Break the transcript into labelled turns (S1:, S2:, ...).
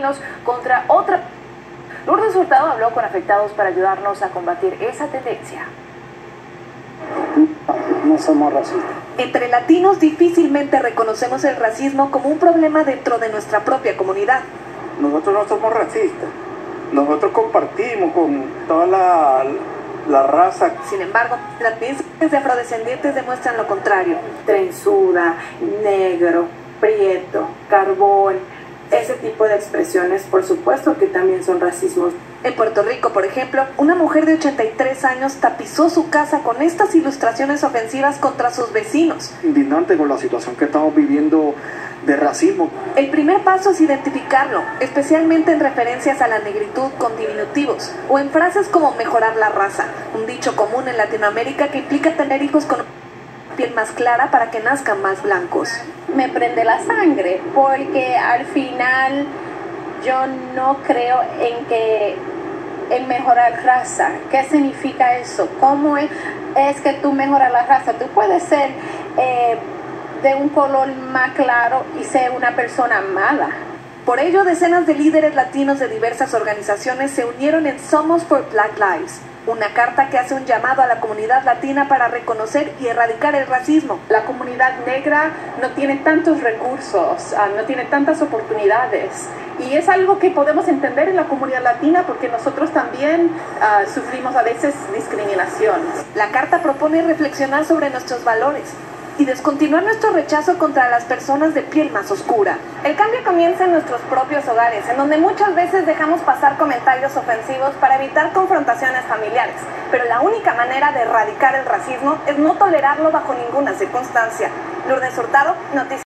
S1: latinos contra otra. Lourdes Hurtado habló con afectados para ayudarnos a combatir esa tendencia.
S2: No somos racistas.
S3: Entre latinos difícilmente reconocemos el racismo como un problema dentro de nuestra propia comunidad.
S2: Nosotros no somos racistas. Nosotros compartimos con toda la raza.
S3: Sin embargo, las mismas de afrodescendientes demuestran lo contrario.
S4: Trenzuda, negro, prieto, carbón, ese tipo de expresiones, por supuesto que también son racismos.
S3: En Puerto Rico, por ejemplo, una mujer de 83 años tapizó su casa con estas ilustraciones ofensivas contra sus vecinos.
S2: Indignante con la situación que estamos viviendo de racismo.
S3: El primer paso es identificarlo, especialmente en referencias a la negritud con diminutivos o en frases como mejorar la raza, un dicho común en Latinoamérica que implica tener hijos con piel más clara para que nazcan más blancos.
S5: Me prende la sangre porque al final yo no creo en mejorar raza. ¿Qué significa eso? ¿Cómo es que tú mejoras la raza? Tú puedes ser de un color más claro y ser una persona mala.
S3: Por ello, decenas de líderes latinos de diversas organizaciones se unieron en Somos for Black Lives, una carta que hace un llamado a la comunidad latina para reconocer y erradicar el racismo.
S6: La comunidad negra no tiene tantos recursos, no tiene tantas oportunidades, y es algo que podemos entender en la comunidad latina porque nosotros también sufrimos a veces discriminación.
S3: La carta propone reflexionar sobre nuestros valores y descontinuar nuestro rechazo contra las personas de piel más oscura.
S1: El cambio comienza en nuestros propios hogares, en donde muchas veces dejamos pasar comentarios ofensivos para evitar confrontaciones familiares. Pero la única manera de erradicar el racismo es no tolerarlo bajo ninguna circunstancia. Lourdes Hurtado, Noticias.